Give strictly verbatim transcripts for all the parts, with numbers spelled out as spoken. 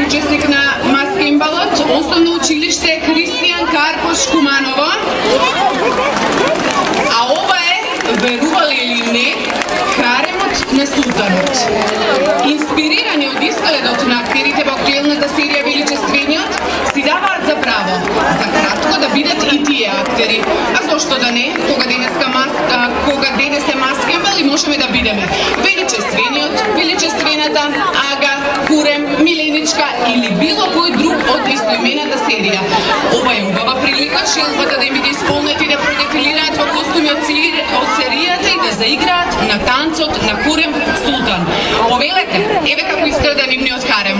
учесник на маскембалот, Основно училиште Христијан Карпош Куманово. А ова е, верували или не, харемот на султанот. Инспирирани од изгледот на актерите во актуелната серија Величествениот, си даваат за право, за кратко да бидат и тие актери. А зошто да не, кога денеска мас, а, кога денес е маскембал и можеме да бидеме Величествениот, Величествената, Ага, Курем, Миленичка или било кој друг од истоимената серија. Ова е убава прилика шелбата да им биде исполнети да продефилираат во костуми од серијата и да заиграат на танцот на Курем Султан. Повелете, еве како изгледа нивниот харем.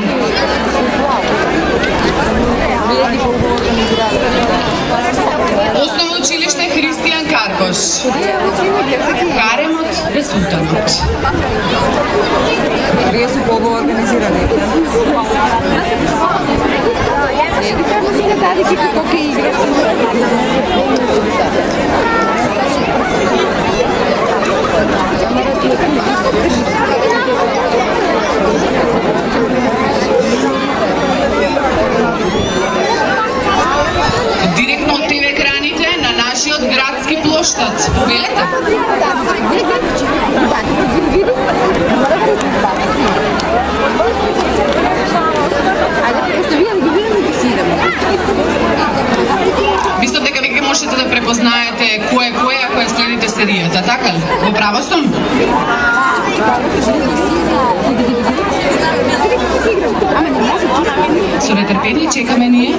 Основно училиште Христијан Карпош. Харемот на Султанот. Вие су побо организирани. Не кажа си на тази кипа кој игра. Директно од ТВ екраните на нашиот градски плоштад. Повелете? Мислам дека веќе можете да препознаете кој е кој ако ја следите серијата, така ли? Во право сум? Со нетрпение чекаме ние.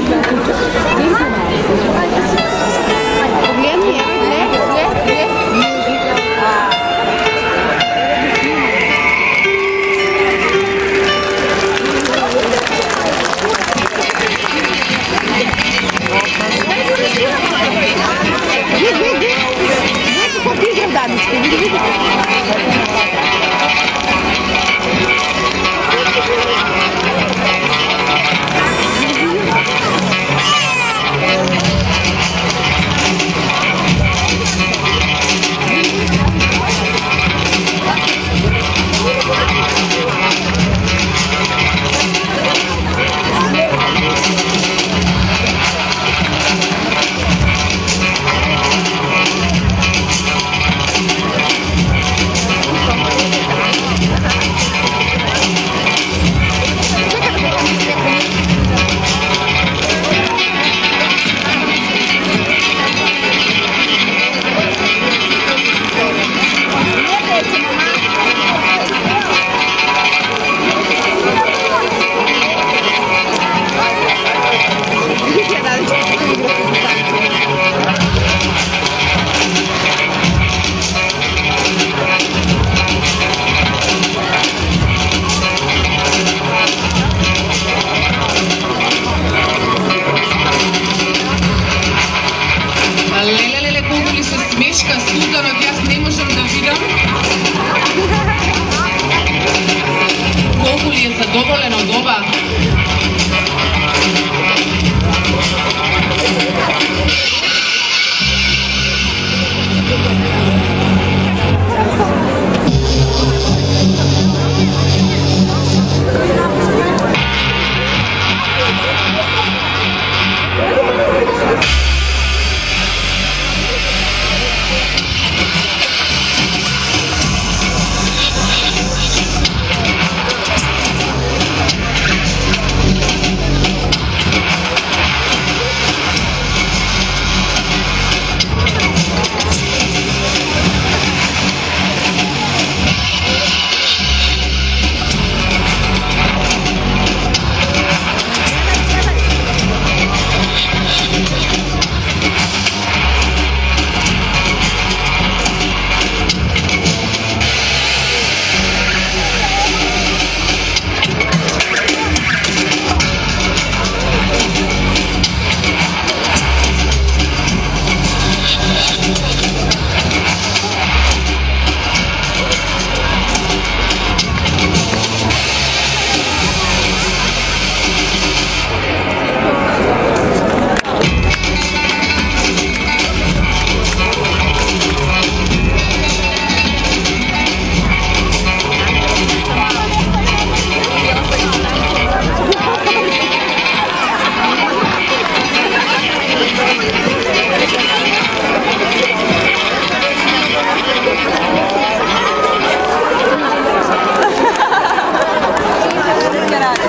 Задоволен од ова.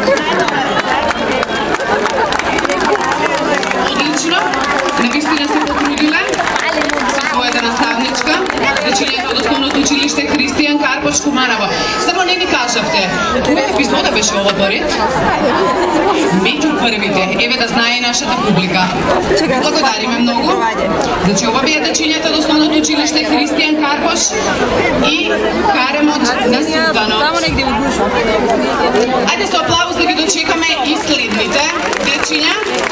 Одлично, навистина се потрудиле со својата наставничка, дечињата од основното училиште Христијан Карпош Куманово. Само не ни кажавте, која епизода беше ова поред? Меѓу првите, еве да знае нашата публика. Благодариме многу. Значи, ова беа дечињата од основното училиште Христијан Карпош и Харемот на Султанот. Ајде со аплауз да ги дочекаме и следните дечиња.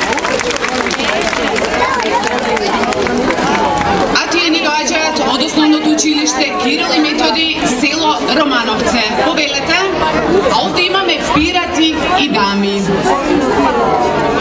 А тие ни доаѓаат од основното училиште Кирил и Методи, село Романовце. Повелете, а овде имаме пирати и дами.